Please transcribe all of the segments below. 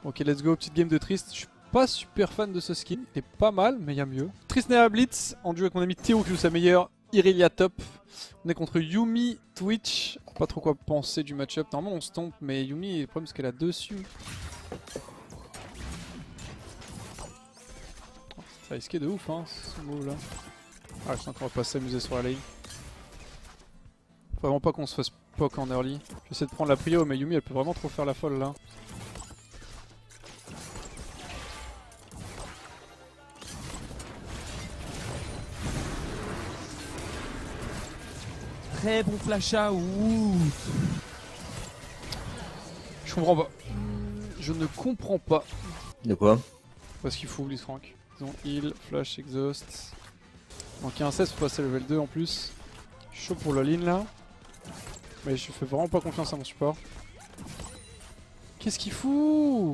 Ok, let's go, petite game de Trist. Je suis pas super fan de ce skin, il est pas mal, mais il y a mieux. Trist Nea Blitz, en duo avec mon ami Théo qui joue sa meilleure, Irelia top. On est contre Yuumi, Twitch. Pas trop quoi penser du match-up. Normalement on stomp, mais Yuumi, le problème c'est qu'elle a dessus. Ça risqué de ouf hein, ce move là. Ah, je sens qu'on va pas s'amuser sur la lane. Faut vraiment pas qu'on se fasse poke en early. J'essaie de prendre la prio, mais Yuumi elle peut vraiment trop faire la folle là. Très bon flash out. Je comprends pas. Je ne comprends pas. De quoi? Parce qu'il faut Blitzcrank. Ils ont heal, flash, exhaust. Donc il y a un 16 pour passer level 2 en plus. Je suis chaud pour le lean là. Mais je fais vraiment pas confiance à mon support. Qu'est-ce qu'il fout?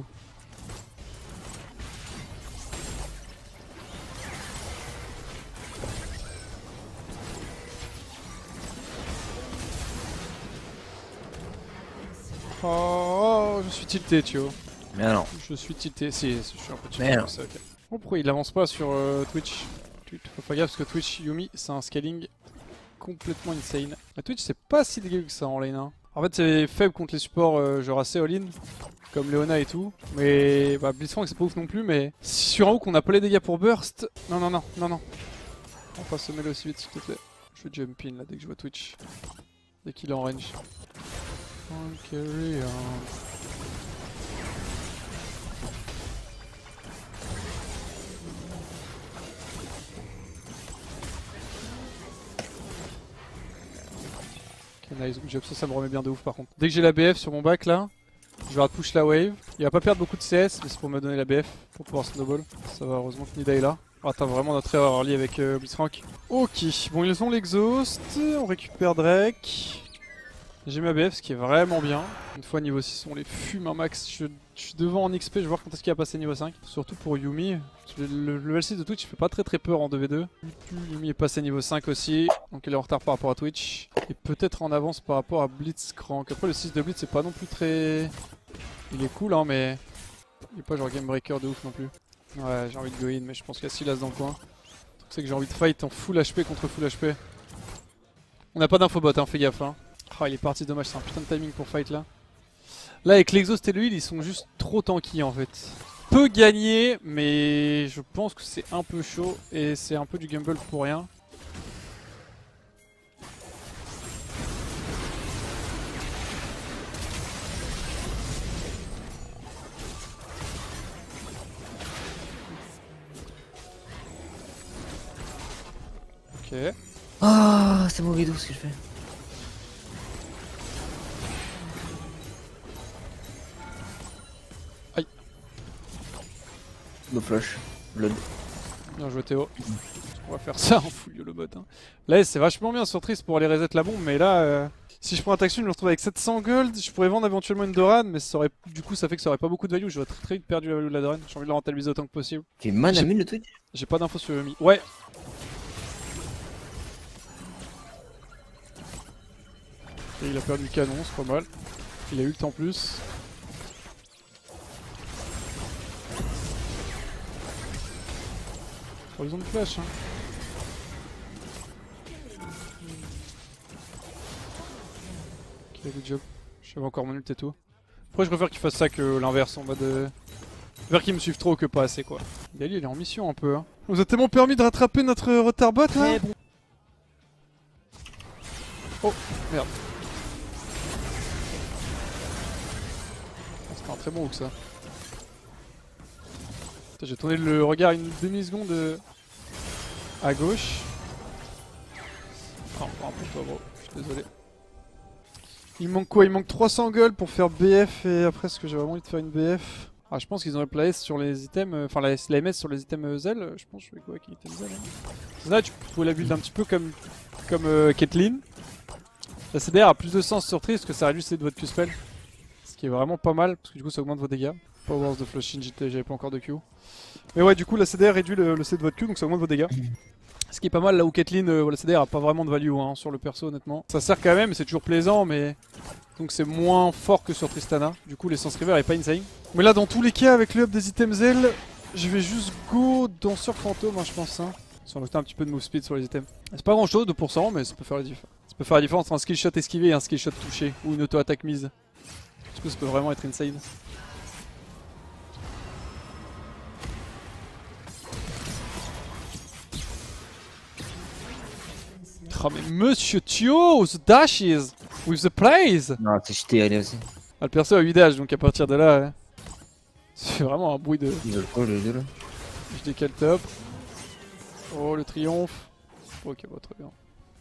Oh, je suis tilté, tu vois. Mais non. Je suis tilté, si, je suis un peu tilté. Mais non. Ça, okay. Oh, pourquoi il avance pas sur Twitch? Faut pas gaffe parce que Twitch Yuumi c'est un scaling complètement insane. La Twitch c'est pas si dégueu que ça en lane hein. En fait c'est faible contre les supports genre assez all-in comme Leona et tout. Mais bah Blitzcrank c'est pas ouf non plus, mais sur un hook on a pas les dégâts pour burst. Non non non non non. On va pas se mêler aussi vite s'il te plaît. Je vais jump in là dès que je vois Twitch. Dès qu'il est en range. Carry on. Ok, nice, good job, ça me remet bien de ouf par contre. Dès que j'ai la BF sur mon back là, je vais push la wave. Il va pas perdre beaucoup de CS, mais c'est pour me donner la BF pour pouvoir snowball. Ça va, heureusement que Nida est là. On attend vraiment notre erreur early avec Blitzcrank. Ok, bon ils ont l'exhaust, on récupère Drake. J'ai ma BF, ce qui est vraiment bien. Une fois niveau 6, on les fume un max. Je suis devant en XP, je vais voir quand est-ce qu'il va passer niveau 5. Surtout pour Yuumi. Le level 6 de Twitch il fait pas très peur en 2v2. Yuumi est passé niveau 5 aussi, donc il est en retard par rapport à Twitch. Et peut-être en avance par rapport à Blitzcrank. Après le 6 de Blitz c'est pas non plus très... Il est cool hein, mais... Il est pas genre game breaker de ouf non plus. Ouais, j'ai envie de go in, mais je pense qu'il y a Silas dans le coin. Le truc c'est que j'ai envie de fight en full HP contre full HP. On n'a pas d'infobot hein, fais gaffe hein. Oh il est parti, dommage, c'est un putain de timing pour fight là. Là avec l'exhaust et le heal ils sont juste trop tanky en fait. Peut gagner mais je pense que c'est un peu chaud et c'est un peu du gamble pour rien. Ok. Ah, c'est mauvais dos ce que je fais. Aïe. No flash. Blood. Bien joué Théo. On va faire ça en full YOLO bot hein. Là c'est vachement bien sur Trist pour aller reset la bombe, mais là si je prends un taxi je me retrouve avec 700 gold. Je pourrais vendre éventuellement une Doran, mais ça aurait, du coup ça fait que ça aurait pas beaucoup de value. J'aurais très vite perdu la value de la Doran. J'ai envie de la rentabiliser autant que possible. Tu es manamune le Twitch? J'ai pas d'infos sur Yuumi. Ouais. Et il a perdu le canon, c'est pas mal. Il a ult en plus. Horizon de flash hein. Ok, good job. J'avais encore mon ult et tout. Après je préfère qu'il fasse ça que l'inverse en mode... Je préfère qu'il me suive trop que pas assez quoi. Dali il est en mission un peu hein. On nous a tellement permis de rattraper notre retard bot là. Oh merde. C'était un très bon hook ça. J'ai tourné le regard une demi-seconde à gauche. Non, pas pour toi bro, je suis désolé. Il manque quoi? Il manque 300 gold pour faire BF et après est-ce que j'ai vraiment envie de faire une BF? Ah je pense qu'ils ont le place sur les items, enfin la MS sur les items Zell, je pense que je vais go avec l'item Zell. Hein. Là tu peux la build un petit peu comme Caitlyn. La CDR a plus de sens sur Trist parce que ça réduit ses de votre Q-spell. Ce qui est vraiment pas mal parce que du coup ça augmente vos dégâts. Powers de Flushing, j'avais pas encore de Q. Mais ouais du coup la CDR réduit le C de votre Q donc ça augmente vos dégâts. Ce qui est pas mal là où Caitlyn, la CDR a pas vraiment de value hein, sur le perso honnêtement. Ça sert quand même, c'est toujours plaisant mais Donc c'est moins fort que sur Tristana. Du coup l'essence river est pas insane. Mais là dans tous les cas avec le up des items Zell, je vais juste go danseur fantôme je pense. Sans rajouter un petit peu de move speed sur les items. C'est pas grand chose, 2%, mais ça peut faire la diff. Ça peut faire la différence entre un skill shot esquivé et un skill shot touché. Ou une auto-attaque mise. Du coup ça peut vraiment être insane. Oh mais monsieur Thio, the dashes with the plays. Non, c'est cheaté, allez aussi. Ah, le perso a 8 dash donc à partir de là, c'est vraiment un bruit de... Ils veulent quoi les deux là? Je décale top. Oh le triomphe. Ok bah très bien.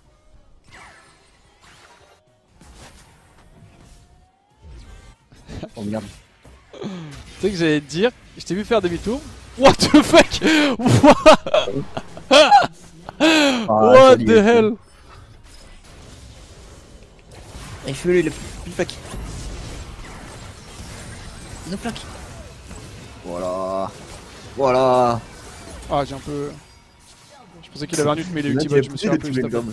Oh merde. Tu sais que j'allais te dire, je t'ai vu faire demi-tour. What the fuck. What the hell. Il fait le plaque. Une plaque. Voilà. Voilà. Ah j'ai un peu... Je pensais qu'il avait un ult mais il a ulti bot, je me suis un peu juste tapé.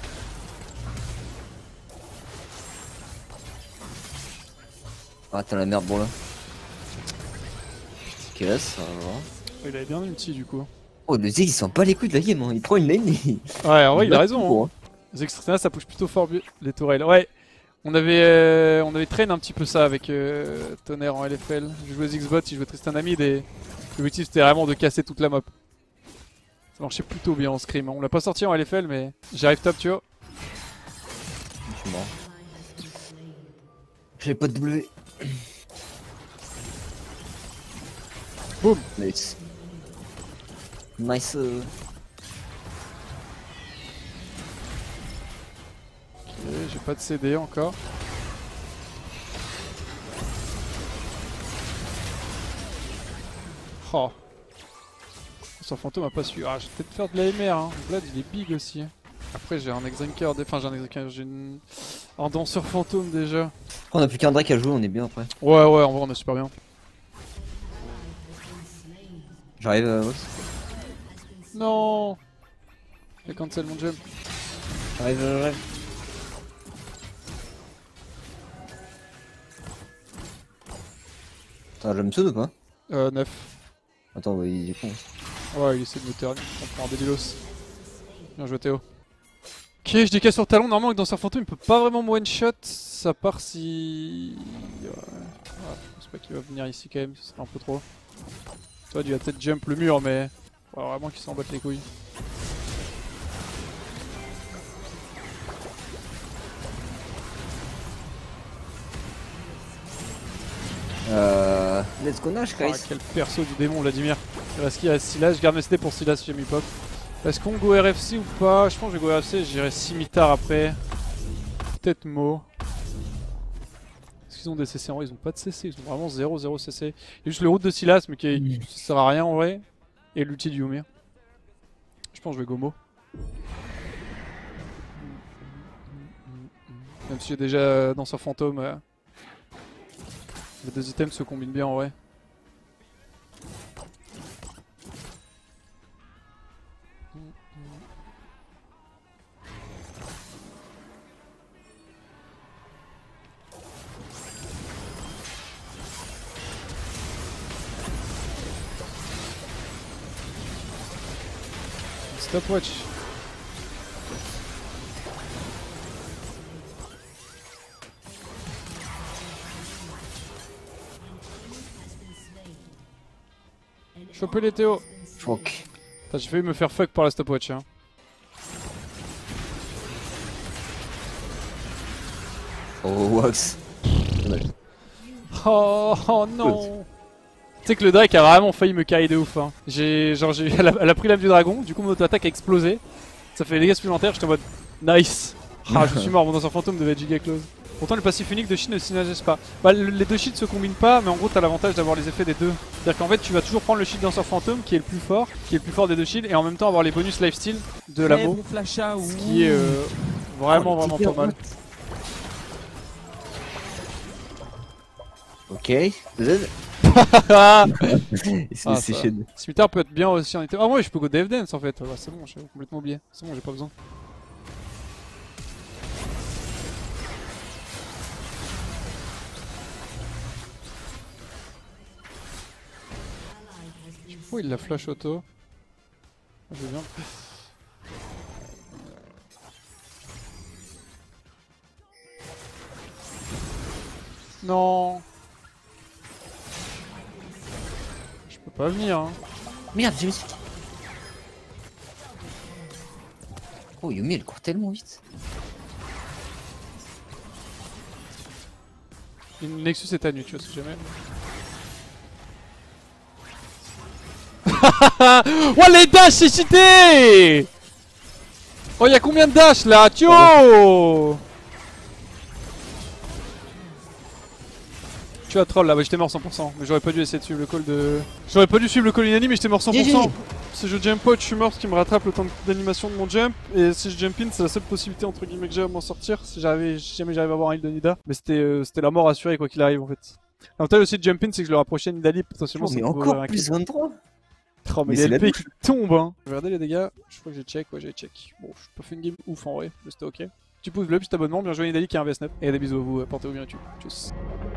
Ah t'as la merde bon là. Ok ça va. Il avait bien ulti du coup. Oh le Zig il sent pas les couilles de la game hein. Il prend une lane et... Ouais en vrai il a raison hein. Les Tristana ça push plutôt fort les tourelles. Ouais. On avait train un petit peu ça avec Tonnerre en LFL. Je jouais Zigzbot, il jouait Tristana mid et l'objectif c'était vraiment de casser toute la map. Ça marchait plutôt bien en scrim. On l'a pas sorti en LFL mais j'arrive top tu vois. Je suis mort. J'avais pas de W. Boum. Nice. Nice. Ok, j'ai pas de CD encore. Oh. Son fantôme a pas su. Ah, je vais peut-être faire de l'AMR. Hein. Vlad il est big aussi. Après j'ai un Exanker, enfin j'ai un danseur fantôme déjà. On a plus qu'un Drake à jouer, on est bien après. Ouais en vrai on est super bien. J'arrive Vox. Non. J'ai cancel mon jump. J'arrive. T'as un jumpsuit ou pas? 9. Attends, bah, il est con. Ouais il essaie de me turn, on prend un débilos. Bien joué Théo. Ok, je décale sur talon, normalement avec danseur fantôme il peut pas vraiment me one shot, à part si... Ouais, je pense pas qu'il va venir ici quand même, ce serait un peu trop. Tu vois, il va peut-être jump le mur mais... Ouais, vraiment qu'il s'en batte les couilles. Let's go Nash, Ah, guys. quel perso du démon Vladimir. Il reste qui? Il reste Silas, je garde mes CD pour Silas si j'ai mis pop. Est-ce qu'on go RFC ou pas? Je pense que je vais go RFC, j'irai Scimitar après. Peut-être Mo. Est-ce qu'ils ont des CC en vrai? Ils ont pas de CC, ils ont vraiment 0 CC. Il y a juste le route de Silas mais qui ça sert à rien en vrai. Et l'ulti du Ymir. Je pense que je vais go Mo. Même si j'ai déjà danseur fantôme. Les deux items se combinent bien en vrai. Stopwatch. Choper les Théo. Fuck. J'ai failli me faire fuck par la stopwatch. Hein. Oh, Wax. Oh non. Tu sais que le Drake a vraiment failli me carry de ouf. Hein. Elle a pris l'âme du dragon, du coup mon auto-attaque a explosé. Ça fait des dégâts supplémentaires, j'étais en mode nice. Ah, je suis mort, mon danseur fantôme devait être giga close. Pourtant le passif unique de Shin ne synergise pas. Bah, les deux shields se combinent pas, mais en gros t'as l'avantage d'avoir les effets des deux. C'est-à-dire qu'en fait tu vas toujours prendre le shield danseur fantôme qui est le plus fort des deux shields, et en même temps avoir les bonus lifesteal de la Mo, ce qui est vraiment pas mal. Ok, Z. Ah, C'est chez nous. Scimitar peut être bien aussi en item. Ah ouais je peux go Death Dance en fait, ouais, c'est bon, j'ai complètement oublié. C'est bon, j'ai pas besoin. Pourquoi il la flash auto? Je veux bien. Non. Je peux pas venir hein. Merde, j'ai mis. Oh, Yumi elle court tellement vite. Une Nexus est à nu, tu vois, si jamais. Oh les dash, c'est cheaté! Oh, y'a combien de dash là? Tio! Tu as troll là, ouais, j'étais mort 100%. Mais j'aurais pas dû essayer de suivre le call de. J'aurais pas dû suivre le call inani, mais j'étais mort 100%. GG. Si je jump out, je suis mort, ce qui me rattrape le temps d'animation de mon jump. Et si je jump in, c'est la seule possibilité entre guillemets que j'ai à m'en sortir. Si jamais j'arrive à avoir un heal de Nida. Mais c'était la mort assurée quoi qu'il arrive en fait. L'avantage aussi de jump in, c'est que je le rapprochais de Nidali potentiellement. Oh, mais ça pouvait encore ouvrir un plus 23. Oh, mais c'est les la LP douche. qui tombent hein. Regardez les dégâts, je crois que j'ai check, ouais j'ai check. Bon, j'ai pas fait une game ouf en vrai, mais c'était ok. Tu pouces bleu, petit abonnement, bien joué Nidali qui a un VS9. Et des bisous à vous, portez-vous bien YouTube. Tchuss.